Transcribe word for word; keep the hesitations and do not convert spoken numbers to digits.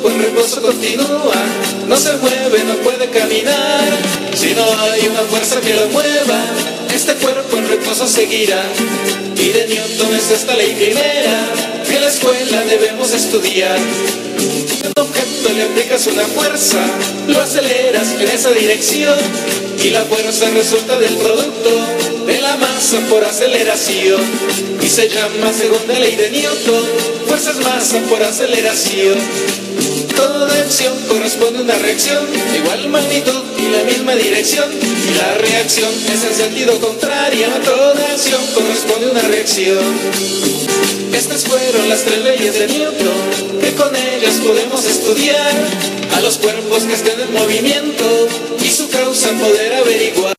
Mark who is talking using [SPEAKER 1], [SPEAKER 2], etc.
[SPEAKER 1] cuerpo en reposo continúa, no se mueve, no puede caminar. Si no hay una fuerza que lo mueva, este cuerpo en reposo seguirá. Y de Newton es esta ley primera, que en la escuela debemos estudiar. Si a un objeto le aplicas una fuerza, lo aceleras en esa dirección, y la fuerza resulta del producto de la masa por aceleración, y se llama segunda ley de Newton, fuerza es masa por aceleración. Toda acción corresponde a una reacción de igual magnitud y la misma dirección, y la reacción es en sentido contrario. A toda acción corresponde a una reacción. Estas fueron las tres leyes de Newton, que con ellas podemos estudiar a los cuerpos que estén en movimiento y su causa poder averiguar.